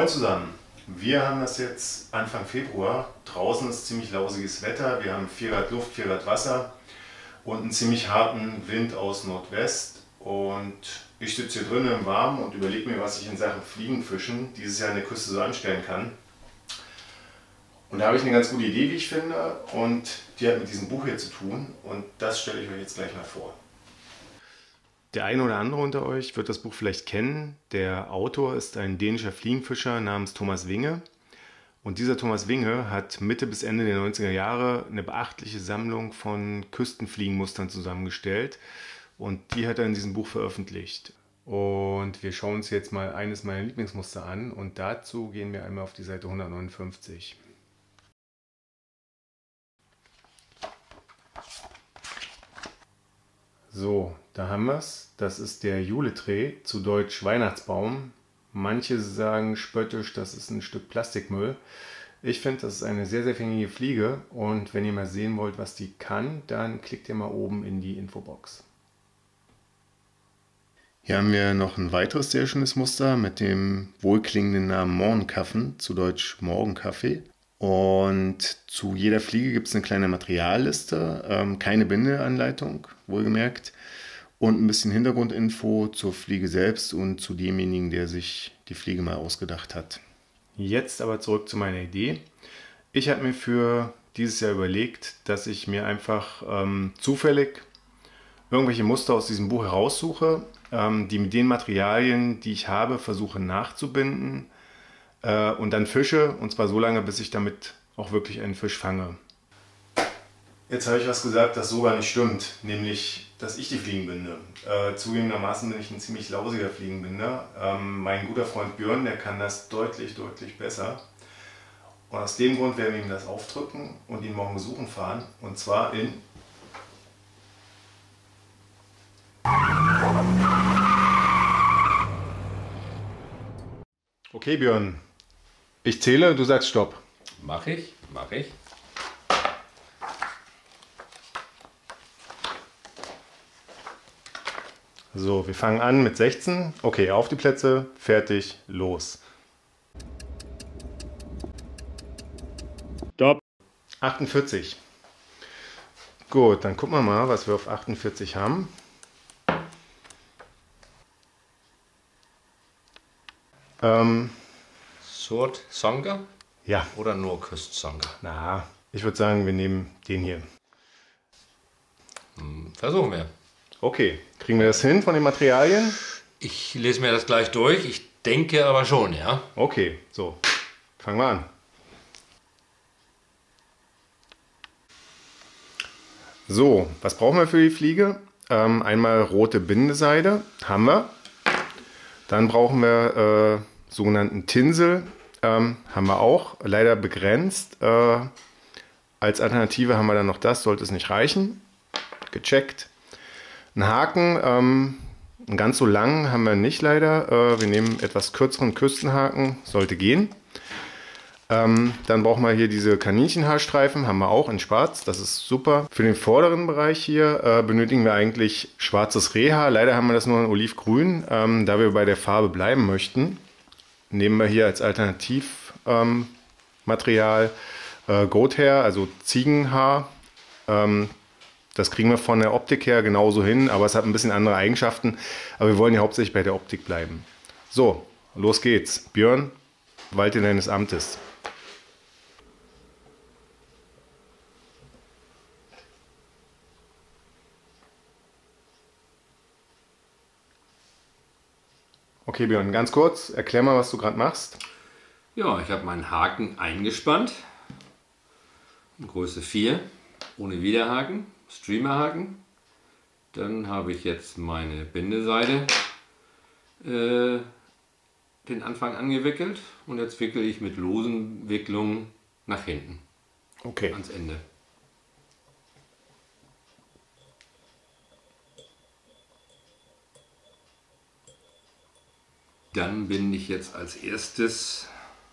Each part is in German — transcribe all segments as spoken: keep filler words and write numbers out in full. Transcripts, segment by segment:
Moin zusammen, wir haben das jetzt Anfang Februar, draußen ist ziemlich lausiges Wetter, wir haben vier Grad Luft, vier Grad Wasser und einen ziemlich harten Wind aus Nordwest und ich sitze hier drinnen im Warmen und überlege mir, was ich in Sachen Fliegenfischen dieses Jahr an der Küste so anstellen kann. Und da habe ich eine ganz gute Idee, wie ich finde, und die hat mit diesem Buch hier zu tun und das stelle ich euch jetzt gleich mal vor. Der eine oder andere unter euch wird das Buch vielleicht kennen. Der Autor ist ein dänischer Fliegenfischer namens Thomas Winge. Und dieser Thomas Winge hat Mitte bis Ende der neunziger Jahre eine beachtliche Sammlung von Küstenfliegenmustern zusammengestellt. Und die hat er in diesem Buch veröffentlicht. Und wir schauen uns jetzt mal eines meiner Lieblingsmuster an. Und dazu gehen wir einmal auf die Seite hundertneunundfünfzig. So, da haben wir es. Das ist der Juletree, zu Deutsch Weihnachtsbaum. Manche sagen spöttisch, das ist ein Stück Plastikmüll. Ich finde, das ist eine sehr, sehr fängige Fliege. Und wenn ihr mal sehen wollt, was die kann, dann klickt ihr mal oben in die Infobox. Hier haben wir noch ein weiteres sehr schönes Muster mit dem wohlklingenden Namen Morgenkaffen, zu Deutsch Morgenkaffee. Und zu jeder Fliege gibt es eine kleine Materialliste, ähm, keine Bindeanleitung, wohlgemerkt, und ein bisschen Hintergrundinfo zur Fliege selbst und zu demjenigen, der sich die Fliege mal ausgedacht hat. Jetzt aber zurück zu meiner Idee. Ich habe mir für dieses Jahr überlegt, dass ich mir einfach ähm, zufällig irgendwelche Muster aus diesem Buch heraussuche, ähm, die mit den Materialien, die ich habe, versuche nachzubinden. Und dann fische, und zwar so lange, bis ich damit auch wirklich einen Fisch fange. Jetzt habe ich was gesagt, das so gar nicht stimmt, nämlich, dass ich die Fliegen binde. Äh, zugegebenermaßen bin ich ein ziemlich lausiger Fliegenbinder. Ähm, mein guter Freund Björn, der kann das deutlich, deutlich besser. Und aus dem Grund werden wir ihm das aufdrücken und ihn morgen besuchen fahren, und zwar in... Okay, Björn. Ich zähle, du sagst Stopp. Mach ich, mach ich. So, wir fangen an mit sechzehn. Okay, auf die Plätze, fertig, los. Stopp. achtundvierzig. Gut, dann gucken wir mal, was wir auf achtundvierzig haben. Ähm... Sword Songa? Ja. Oder nur Küstsonga? Na, ich würde sagen, wir nehmen den hier. Hm, versuchen wir. Okay, kriegen wir das hin von den Materialien? Ich lese mir das gleich durch. Ich denke aber schon, ja. Okay, so. Fangen wir an. So, was brauchen wir für die Fliege? Ähm, einmal rote Bindeseide, haben wir. Dann brauchen wir äh, sogenannten Tinsel, ähm, haben wir auch, leider begrenzt. Äh, als Alternative haben wir dann noch das, sollte es nicht reichen. Gecheckt. Ein Haken, ähm, einen ganz so langen haben wir nicht leider. Äh, wir nehmen etwas kürzeren Küstenhaken, sollte gehen. Ähm, dann brauchen wir hier diese Kaninchenhaarstreifen, haben wir auch in schwarz, das ist super. Für den vorderen Bereich hier äh, benötigen wir eigentlich schwarzes Rehhaar. Leider haben wir das nur in olivgrün, ähm, da wir bei der Farbe bleiben möchten. Nehmen wir hier als Alternativmaterial ähm, äh, Goathair, also Ziegenhaar. Ähm, das kriegen wir von der Optik her genauso hin, aber es hat ein bisschen andere Eigenschaften. Aber wir wollen ja hauptsächlich bei der Optik bleiben. So, los geht's. Björn, walte deines Amtes. Okay, Björn, ganz kurz, erklär mal, was du gerade machst. Ja, ich habe meinen Haken eingespannt. Größe vier, ohne Widerhaken, Streamerhaken. Dann habe ich jetzt meine Bindeseide äh, den Anfang angewickelt und jetzt wickele ich mit losen Wicklungen nach hinten. Okay. Ans Ende. Dann binde ich jetzt als erstes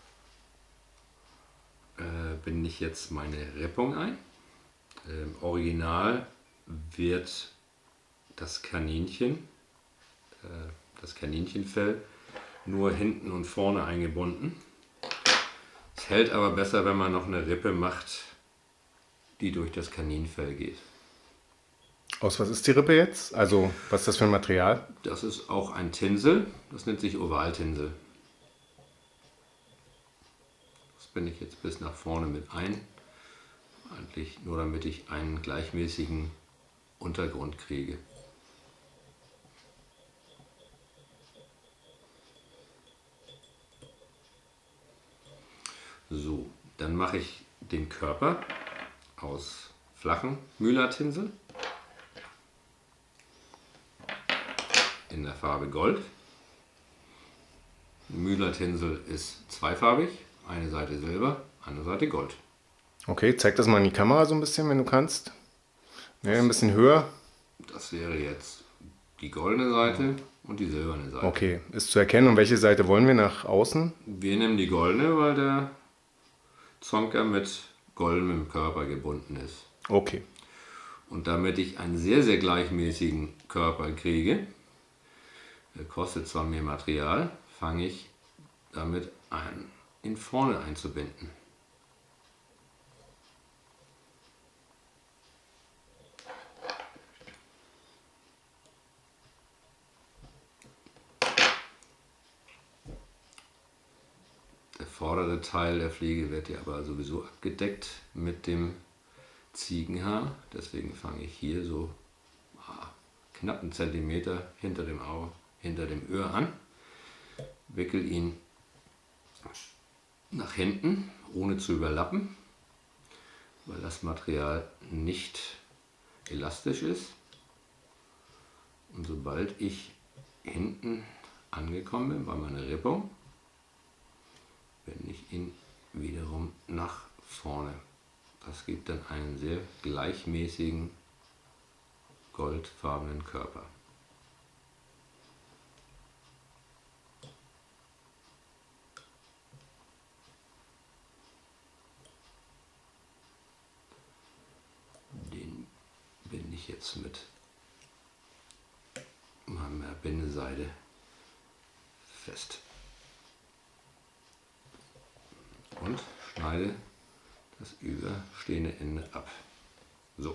äh, binde ich jetzt meine Rippung ein. Im Original wird das Kaninchen, äh, das Kaninchenfell nur hinten und vorne eingebunden. Es hält aber besser, wenn man noch eine Rippe macht, die durch das Kaninfell geht. Aus was ist die Rippe jetzt? Also, was ist das für ein Material? Das ist auch ein Tinsel, das nennt sich Ovaltinsel. Das binde ich jetzt bis nach vorne mit ein. Eigentlich nur damit ich einen gleichmäßigen Untergrund kriege. So, dann mache ich den Körper aus flachen Müller-Tinsel in der Farbe Gold. Müller-Tinsel ist zweifarbig, eine Seite Silber, andere Seite Gold. Okay, zeig das mal in die Kamera so ein bisschen, wenn du kannst. Ja, ein bisschen höher. Das wäre jetzt die goldene Seite und die silberne Seite. Okay, ist zu erkennen. Und welche Seite wollen wir nach außen? Wir nehmen die goldene, weil der Zonker mit goldenem Körper gebunden ist. Okay. Und damit ich einen sehr, sehr gleichmäßigen Körper kriege, kostet zwar mehr Material, fange ich damit an, ihn vorne einzubinden. Der vordere Teil der Fliege wird ja aber sowieso abgedeckt mit dem Ziegenhaar. Deswegen fange ich hier so ah, knapp einen Zentimeter hinter dem Auge, hinter dem Öhr an, wickel ihn nach hinten, ohne zu überlappen, weil das Material nicht elastisch ist. Und sobald ich hinten angekommen bin bei meiner Rippung, wende ich ihn wiederum nach vorne. Das gibt dann einen sehr gleichmäßigen goldfarbenen Körper. Den binde ich jetzt mit meiner Bindeseide fest. Und schneide das überstehende Ende ab. So.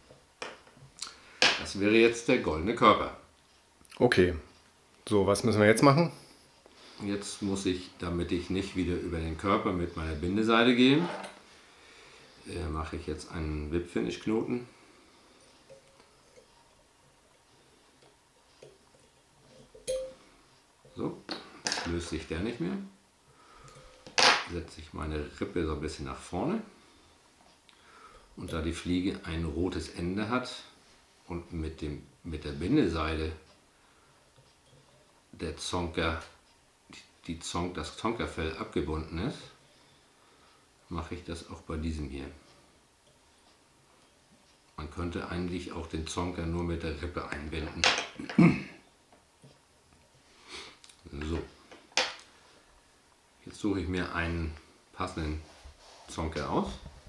Das wäre jetzt der goldene Körper. Okay. So, was müssen wir jetzt machen? Jetzt muss ich, damit ich nicht wieder über den Körper mit meiner Bindeseide gehe, äh, mache ich jetzt einen Whip-Finish-Knoten. So, jetzt löst sich der nicht mehr. Setze ich meine Rippe so ein bisschen nach vorne. Und da die Fliege ein rotes Ende hat und mit, dem, mit der Bindeseide der Zonker, die Zon, das Zonkerfell abgebunden ist, mache ich das auch bei diesem hier. Man könnte eigentlich auch den Zonker nur mit der Rippe einbinden. So. Jetzt suche ich mir einen passenden Zonker aus.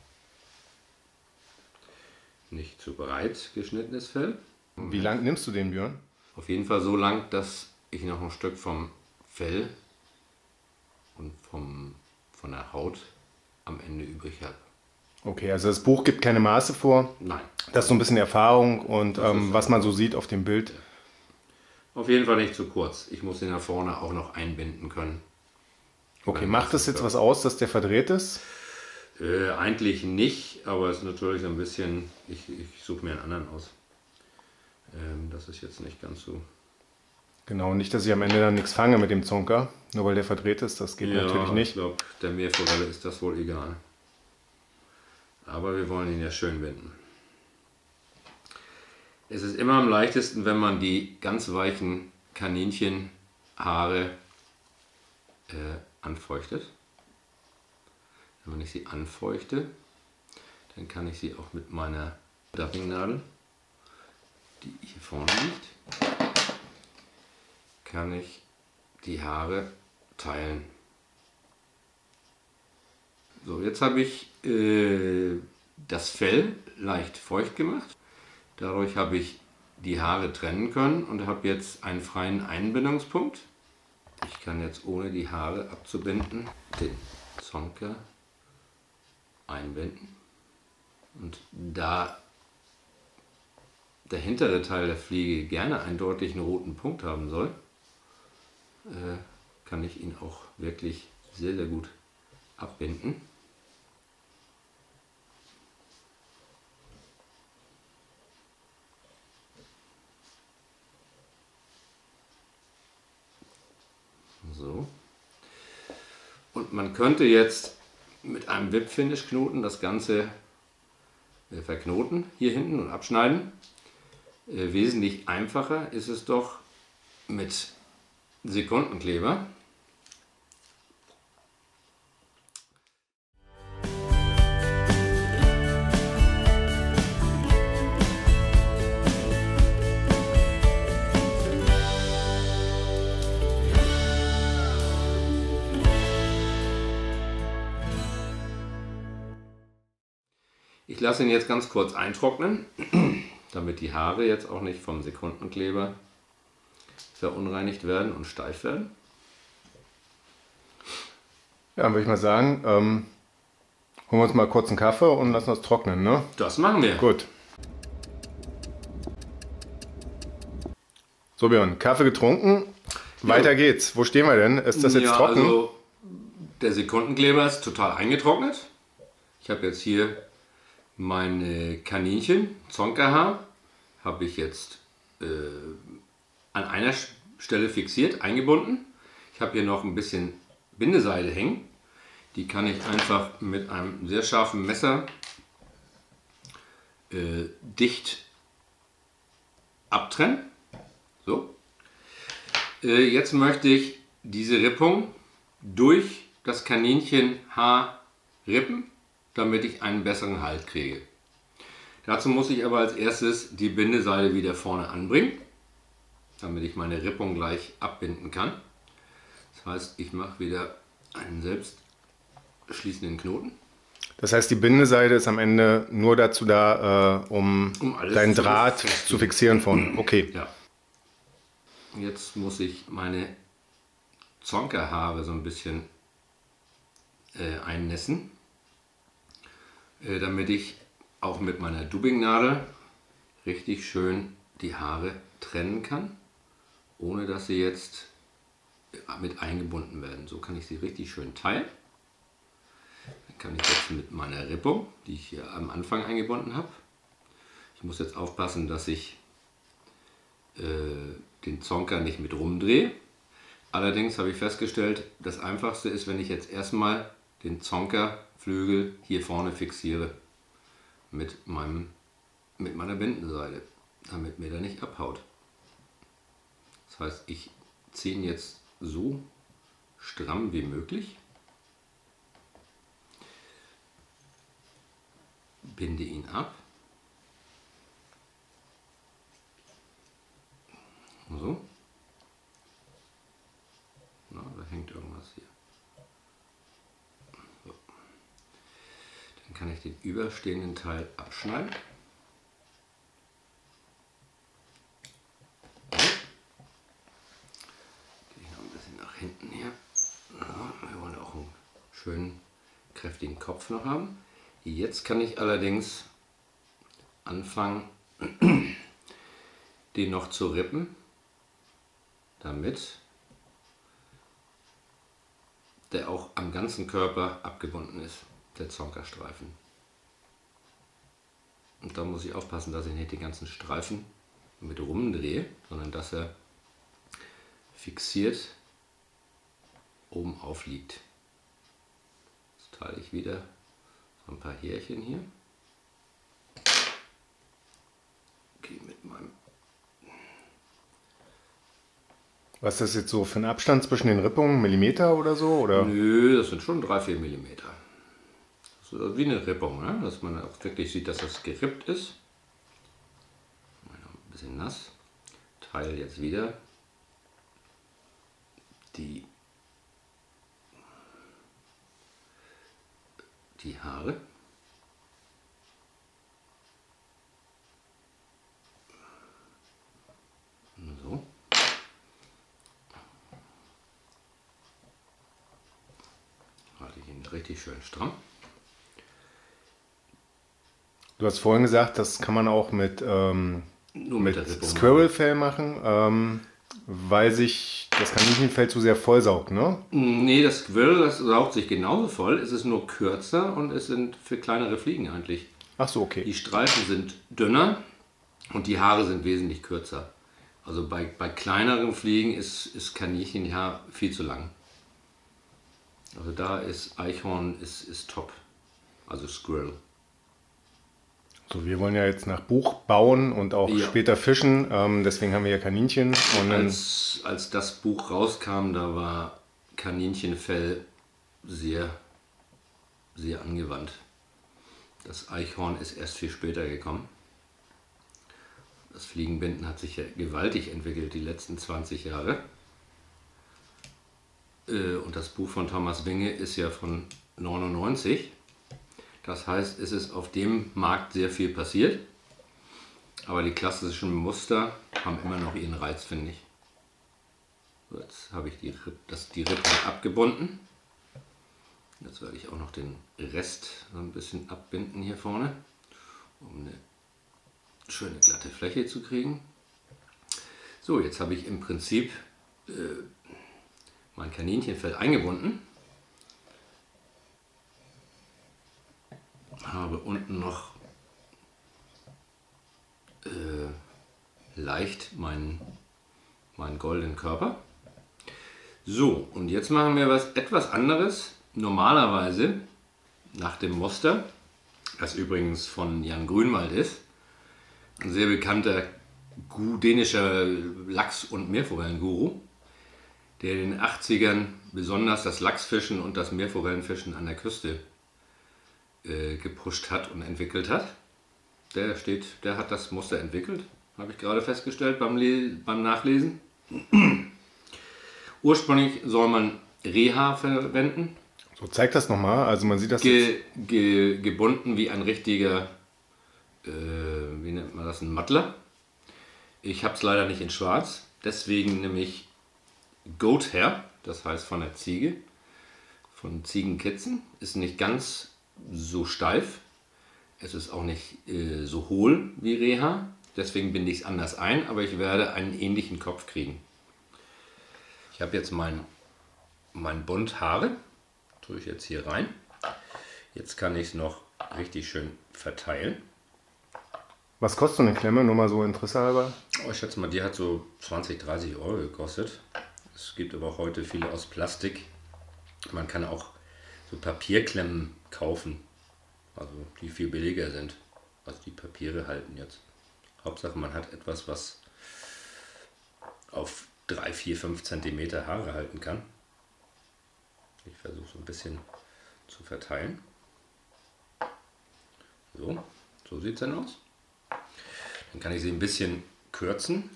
Nicht zu breit geschnittenes Fell. Wie lang nimmst du den, Björn? Auf jeden Fall so lang, dass ich noch ein Stück vom Fell und vom, von der Haut am Ende übrig habe. Okay, also das Buch gibt keine Maße vor. Nein. Das ist so ein bisschen Erfahrung und ähm, was man so sieht auf dem Bild. Auf jeden Fall nicht zu kurz. Ich muss den da vorne auch noch einbinden können. Okay, macht das jetzt was aus, dass der verdreht ist? Äh, eigentlich nicht, aber es ist natürlich so ein bisschen, ich, ich suche mir einen anderen aus. Ähm, das ist jetzt nicht ganz so. Genau, nicht, dass ich am Ende dann nichts fange mit dem Zonker, nur weil der verdreht ist, das geht ja, natürlich nicht. Ich glaube, der Meerforelle ist das wohl egal. Aber wir wollen ihn ja schön binden. Es ist immer am leichtesten, wenn man die ganz weichen Kaninchenhaare äh, anfeuchtet. Wenn ich sie anfeuchte, dann kann ich sie auch mit meiner Dubbingnadel, die hier vorne liegt, kann ich die Haare teilen. So, jetzt habe ich äh, das Fell leicht feucht gemacht. Dadurch habe ich die Haare trennen können und habe jetzt einen freien Einbindungspunkt. Ich kann jetzt, ohne die Haare abzubinden, den Zonker einbinden. Und da der hintere Teil der Fliege gerne einen deutlichen roten Punkt haben soll, äh, kann ich ihn auch wirklich sehr, sehr gut abbinden. So. Und man könnte jetzt mit einem Whip-Finish-Knoten das Ganze äh, verknoten, hier hinten und abschneiden. Äh, wesentlich einfacher ist es doch mit Sekundenkleber. Ich lasse ihn jetzt ganz kurz eintrocknen, damit die Haare jetzt auch nicht vom Sekundenkleber verunreinigt werden und steif werden. Ja, dann würde ich mal sagen, ähm, holen wir uns mal kurz einen Kaffee und lassen das trocknen, ne? Das machen wir. Gut. So Björn, Kaffee getrunken, weiter ja. geht's. Wo stehen wir denn? Ist das jetzt ja, trocken? Also der Sekundenkleber ist total eingetrocknet. Ich habe jetzt hier meine Kaninchen, Zonkerhaar, habe ich jetzt äh, an einer Stelle fixiert, eingebunden. Ich habe hier noch ein bisschen Bindeseide hängen. Die kann ich einfach mit einem sehr scharfen Messer äh, dicht abtrennen. So. Äh, jetzt möchte ich diese Rippung durch das Kaninchenhaar rippen, damit ich einen besseren Halt kriege. Dazu muss ich aber als erstes die Bindeseide wieder vorne anbringen, damit ich meine Rippung gleich abbinden kann. Das heißt, ich mache wieder einen selbst schließenden Knoten. Das heißt, die Bindeseide ist am Ende nur dazu da, äh, um, um deinen Draht fixieren. zu fixieren vorne. Okay. Ja. Jetzt muss ich meine Zonkerhaare so ein bisschen äh, einnässen, äh, damit ich auch mit meiner Dubbingnadel richtig schön die Haare trennen kann, ohne dass sie jetzt mit eingebunden werden. So kann ich sie richtig schön teilen. Dann kann ich jetzt mit meiner Rippung, die ich hier am Anfang eingebunden habe, ich muss jetzt aufpassen, dass ich äh, den Zonker nicht mit rumdrehe. Allerdings habe ich festgestellt, das Einfachste ist, wenn ich jetzt erstmal den Zonkerflügel hier vorne fixiere mit, meinem, mit meiner Bindenseide, damit mir der nicht abhaut. Das heißt, ich ziehe ihn jetzt so stramm wie möglich, binde ihn ab. So. Na, da hängt irgendwas hier. So. Dann kann ich den überstehenden Teil abschneiden. Gehe noch ein bisschen nach hinten hier. Ja, wir wollen auch einen schönen, kräftigen Kopf noch haben. Jetzt kann ich allerdings anfangen, den noch zu rippen, damit der auch am ganzen Körper abgebunden ist, der Zonkerstreifen. Und da muss ich aufpassen, dass ich nicht den ganzen Streifen mit rumdrehe, sondern dass er fixiert oben auf liegt. Jetzt teile ich wieder so ein paar Härchen hier. Okay, mit meinem Was ist das jetzt so für ein Abstand zwischen den Rippungen? Millimeter oder so? Oder? Nö, das sind schon drei, vier Millimeter. Das ist wie eine Rippung, ne? Dass man auch wirklich sieht, dass das gerippt ist. Ein bisschen nass. Teile jetzt wieder die, die Haare. So. sind richtig schön stramm. Du hast vorhin gesagt, das kann man auch mit, ähm, Nur mit mit der Rippe Squirrel-Fell machen, ähm, weil sich das Kaninchenfell zu sehr vollsaugt, ne? Nee, das Squirrel, das saugt sich genauso voll. Es ist nur kürzer und es sind für kleinere Fliegen eigentlich. Ach so, okay. Die Streifen sind dünner und die Haare sind wesentlich kürzer. Also bei, bei kleineren Fliegen ist, ist Kaninchenhaar viel zu lang. Also da ist Eichhorn ist, ist top. Also Squirrel. So, wir wollen ja jetzt nach Buch bauen und auch Ja. später fischen, ähm, deswegen haben wir ja Kaninchen. Und dann, Als, als das Buch rauskam, da war Kaninchenfell sehr, sehr angewandt. Das Eichhorn ist erst viel später gekommen. Das Fliegenbinden hat sich ja gewaltig entwickelt die letzten zwanzig Jahre. Äh, Und das Buch von Thomas Winge ist ja von neunundneunzig. Das heißt, es ist auf dem Markt sehr viel passiert. Aber die klassischen Muster haben immer noch ihren Reiz, finde ich. So, jetzt habe ich die, Ripp- das, die Rippen abgebunden. Jetzt werde ich auch noch den Rest so ein bisschen abbinden hier vorne, um eine schöne glatte Fläche zu kriegen. So, jetzt habe ich im Prinzip äh, mein Kaninchenfell eingebunden. Habe unten noch äh, leicht meinen, meinen goldenen Körper. So, und jetzt machen wir was etwas anderes. Normalerweise nach dem Muster, das übrigens von Jan Grünwald ist, ein sehr bekannter Gu- dänischer Lachs- und Meerforellenguru, der in den achtzigern besonders das Lachsfischen und das Meerforellenfischen an der Küste äh, gepusht hat und entwickelt hat. Der steht, der hat das Muster entwickelt, habe ich gerade festgestellt beim, Le beim Nachlesen. Ursprünglich soll man Reha verwenden, so, zeig das nochmal. Also man sieht das jetzt. ge, ge, gebunden wie ein richtiger, äh, wie nennt man das, ein Mattler. Ich habe es leider nicht in schwarz, deswegen nehme ich Goat Hair, das heißt von der Ziege, von Ziegenkitzen. Ist nicht ganz so steif, es ist auch nicht äh, so hohl wie Reha, deswegen binde ich es anders ein, aber ich werde einen ähnlichen Kopf kriegen. Ich habe jetzt mein, mein Bund Haare, tue ich jetzt hier rein. Jetzt kann ich es noch richtig schön verteilen. Was kostet so eine Klemme? Nur mal so Interesse halber. Oh, ich schätze mal, die hat so zwanzig, dreißig Euro gekostet. Es gibt aber auch heute viele aus Plastik. Man kann auch so Papierklemmen kaufen, also die viel billiger sind. Also die Papiere halten jetzt. Hauptsache man hat etwas, was auf drei, vier, fünf Zentimeter Haare halten kann. Ich versuche so ein bisschen zu verteilen. So, so sieht es dann aus. Dann kann ich sie ein bisschen kürzen,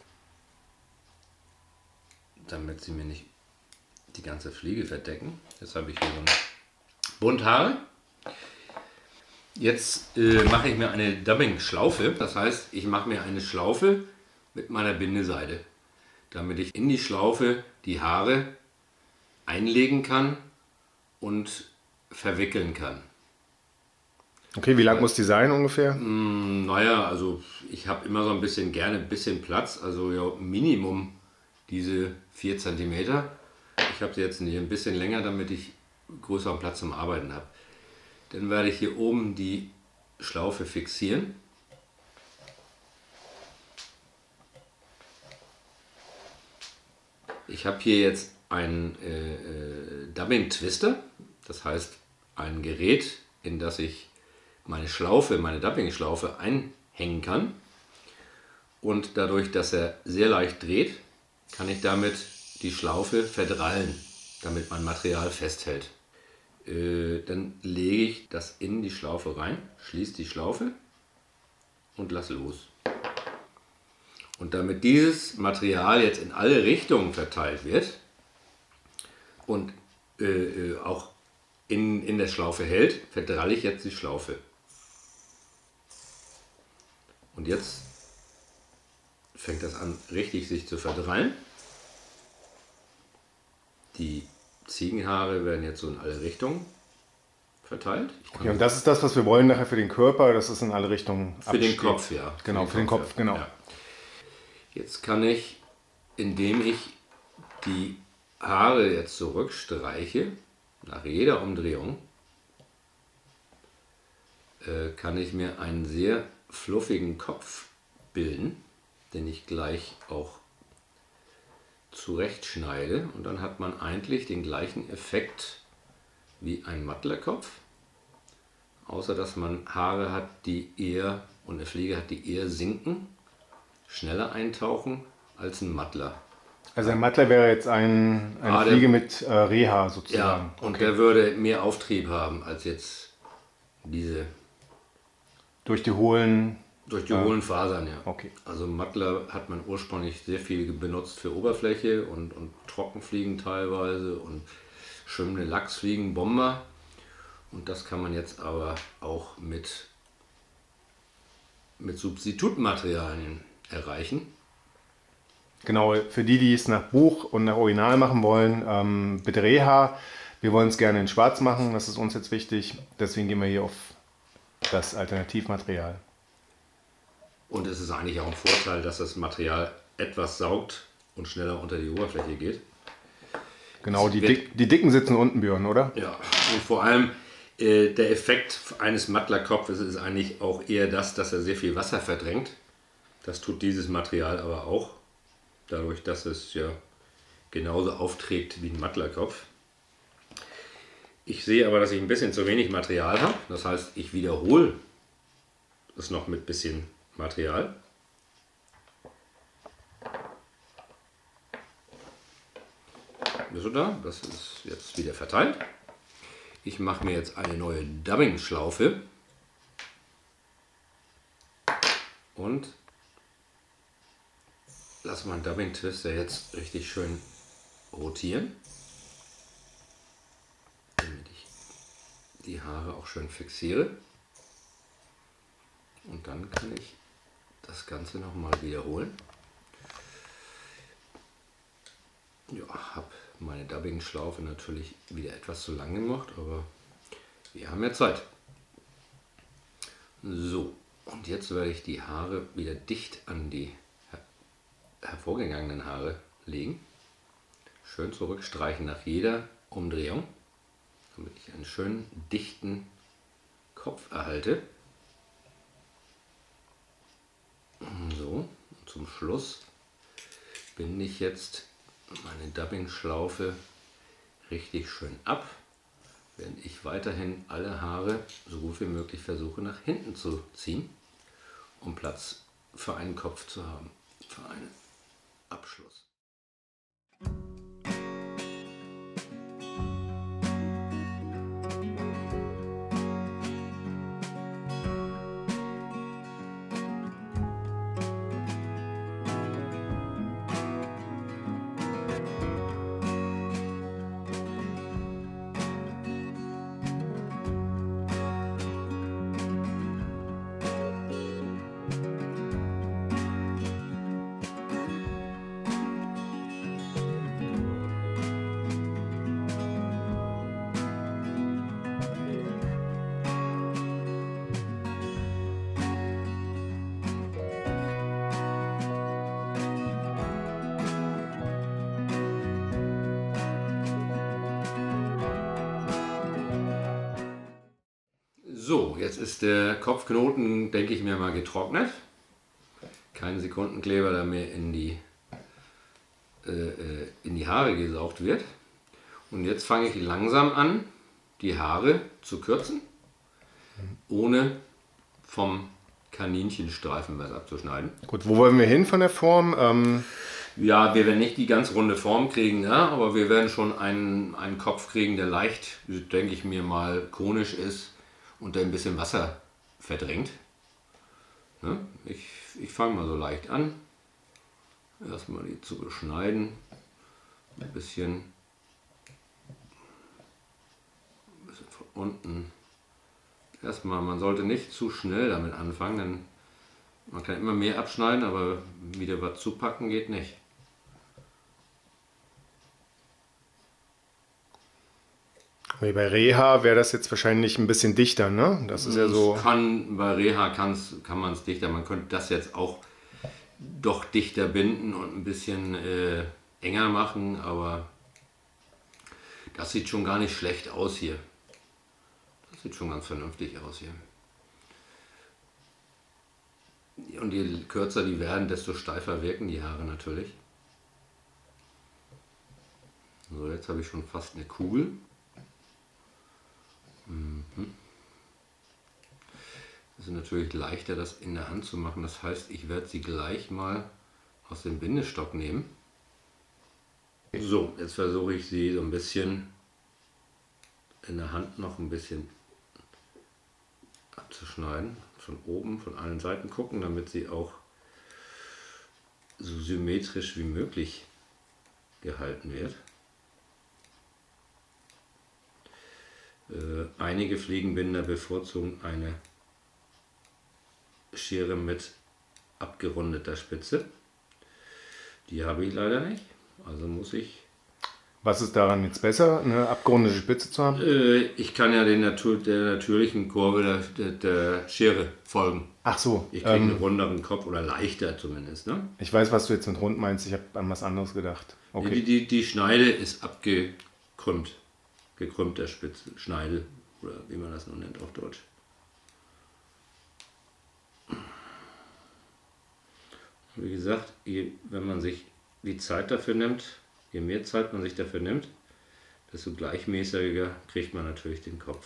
damit sie mir nicht die ganze Fliege verdecken. Jetzt habe ich hier so ein Bund Haare. Jetzt äh, mache ich mir eine Dubbing-Schlaufe. Das heißt, ich mache mir eine Schlaufe mit meiner Bindeseite, damit ich in die Schlaufe die Haare einlegen kann und verwickeln kann. Okay, wie lang muss die sein ungefähr? Mm, Naja, also ich habe immer so ein bisschen gerne ein bisschen Platz, also ja, Minimum diese vier Zentimeter. Ich habe sie jetzt hier ein bisschen länger, damit ich größeren Platz zum Arbeiten habe. Dann werde ich hier oben die Schlaufe fixieren. Ich habe hier jetzt einen äh, äh, Dubbing Twister, das heißt ein Gerät, in das ich meine Schlaufe, meine Dubbing-Schlaufe einhängen kann. Und dadurch, dass er sehr leicht dreht, kann ich damit die Schlaufe verdrallen, damit mein Material festhält. Äh, dann lege ich das in die Schlaufe rein, schließe die Schlaufe und lasse los. Und damit dieses Material jetzt in alle Richtungen verteilt wird und äh, auch in, in der Schlaufe hält, verdralle ich jetzt die Schlaufe. Und jetzt fängt das an, richtig sich zu verdrallen. Die Ziegenhaare werden jetzt so in alle Richtungen verteilt. Okay, und das ist das, was wir wollen nachher für den Körper, das ist in alle Richtungen Für den Kopf, ja. Genau, für den Kopf, für den Kopf genau. Ja. Jetzt kann ich, indem ich die Haare jetzt zurückstreiche, nach jeder Umdrehung, äh, kann ich mir einen sehr fluffigen Kopf bilden, den ich gleich auch zurechtschneide. Und dann hat man eigentlich den gleichen Effekt wie ein Mattlerkopf, außer dass man Haare hat, die eher, und eine Fliege hat, die eher sinken, schneller eintauchen als ein Mattler. Also ein Mattler wäre jetzt ein, eine ah, Fliege der, mit äh, Reha sozusagen. Ja, und okay. Der würde mehr Auftrieb haben als jetzt diese. Durch die hohlen... Durch die äh, hohlen Fasern, ja. Okay. Also Mattler hat man ursprünglich sehr viel benutzt für Oberfläche und, und Trockenfliegen teilweise und schwimmende Lachsfliegen, Bomber. Und das kann man jetzt aber auch mit, mit Substitutmaterialien erreichen. Genau, für die, die es nach Buch und nach Original machen wollen, ähm, bitte Reha. Wir wollen es gerne in Schwarz machen, das ist uns jetzt wichtig. Deswegen gehen wir hier auf das Alternativmaterial. Und es ist eigentlich auch ein Vorteil, dass das Material etwas saugt und schneller unter die Oberfläche geht. Genau, die, dick, die dicken sitzen unten, Björn, oder? Ja, und vor allem äh, der Effekt eines Mattlerkopfes ist eigentlich auch eher das, dass er sehr viel Wasser verdrängt. Das tut dieses Material aber auch. Dadurch, dass es ja genauso aufträgt wie ein Mattlerkopf. Ich sehe aber, dass ich ein bisschen zu wenig Material habe. Das heißt, ich wiederhole das noch mit ein bisschen Material. Bist du da? Das ist jetzt wieder verteilt. Ich mache mir jetzt eine neue Dubbing-Schlaufe und lass meinen Dubbing-Twister jetzt richtig schön rotieren, damit ich die Haare auch schön fixiere. Und dann kann ich das Ganze nochmal wiederholen. Ja, habe meine Dubbing-Schlaufe natürlich wieder etwas zu lang gemacht, aber wir haben ja Zeit. So, und jetzt werde ich die Haare wieder dicht an die hervorgegangenen Haare legen. Schön zurückstreichen nach jeder Umdrehung, damit ich einen schönen dichten Kopf erhalte. So, und zum Schluss binde ich jetzt meine Dubbing-Schlaufe richtig schön ab, während ich weiterhin alle Haare so gut wie möglich versuche nach hinten zu ziehen, um Platz für einen Kopf zu haben, für einen Abschluss. So, jetzt ist der Kopfknoten, denke ich mir mal, getrocknet. Kein Sekundenkleber, der mehr in die, äh, in die Haare gesaugt wird. Und jetzt fange ich langsam an, die Haare zu kürzen, ohne vom Kaninchenstreifen was abzuschneiden. Gut, wo wollen wir hin von der Form? Ähm Ja, wir werden nicht die ganz runde Form kriegen, ja, aber wir werden schon einen, einen Kopf kriegen, der leicht, denke ich mir mal, konisch ist und der ein bisschen Wasser verdrängt. Ja, ich ich fange mal so leicht an. Erstmal die zu beschneiden. Ein bisschen, ein bisschen von unten. Erstmal, man sollte nicht zu schnell damit anfangen, denn man kann immer mehr abschneiden, aber wieder was zupacken geht nicht. Bei Reha wäre das jetzt wahrscheinlich ein bisschen dichter, ne? Das ist ja so. Kann, bei Reha kann's, kann man es dichter. Man könnte das jetzt auch doch dichter binden und ein bisschen äh, enger machen, aber das sieht schon gar nicht schlecht aus hier. Das sieht schon ganz vernünftig aus hier. Und je kürzer die werden, desto steifer wirken die Haare natürlich. So, jetzt habe ich schon fast eine Kugel. Mhm. Es ist natürlich leichter, das in der Hand zu machen. Das heißt, ich werde sie gleich mal aus dem Bindestock nehmen. So, jetzt versuche ich sie so ein bisschen in der Hand noch ein bisschen abzuschneiden. Von oben, von allen Seiten gucken, damit sie auch so symmetrisch wie möglich gehalten wird. Äh, einige Fliegenbinder bevorzugen eine Schere mit abgerundeter Spitze. Die habe ich leider nicht, also muss ich... Was ist daran jetzt besser, eine abgerundete Spitze zu haben? Äh, ich kann ja den Natur, der natürlichen Kurve der, der, der Schere folgen. Ach so. Ich kriege einen Ähm, runderen Kopf oder leichter zumindest. Ne? ich weiß, was du jetzt mit rund meinst. Ich habe an was anderes gedacht. Okay. Die, die, die Schneide ist abgekrümmt. Gekrümmter Spitze, Schneide oder wie man das nun nennt auf Deutsch. Wie gesagt, je, wenn man sich die Zeit dafür nimmt, je mehr Zeit man sich dafür nimmt, desto gleichmäßiger kriegt man natürlich den Kopf.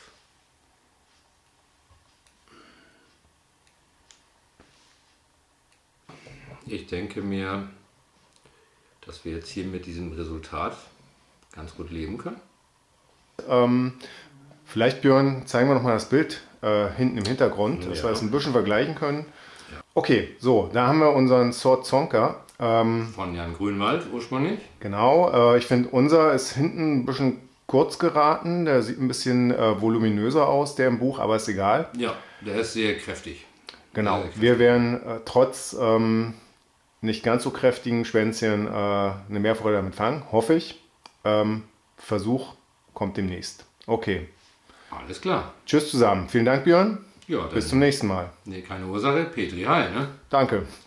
Ich denke mir, dass wir jetzt hier mit diesem Resultat ganz gut leben können. Ähm, vielleicht, Björn, zeigen wir noch mal das Bild äh, hinten im Hintergrund, dass Ja. wir das ein bisschen vergleichen können. Okay, so, da haben wir unseren Sword Zonka. Ähm, Von Jan Grünwald ursprünglich. genau, äh, ich finde, unser ist hinten ein bisschen kurz geraten. Der sieht ein bisschen äh, voluminöser aus, der im Buch, aber ist egal. Ja, der ist sehr kräftig. Genau, Sehr kräftig. wir werden äh, trotz ähm, nicht ganz so kräftigen Schwänzchen äh, eine Mehrfreude damit fangen, hoffe ich. Ähm, Versuch kommt demnächst. Okay, Alles klar. tschüss zusammen. Vielen Dank, Björn. Ja, dann, Bis zum nächsten Mal. nee, keine Ursache. Petri Heil, ne? Danke.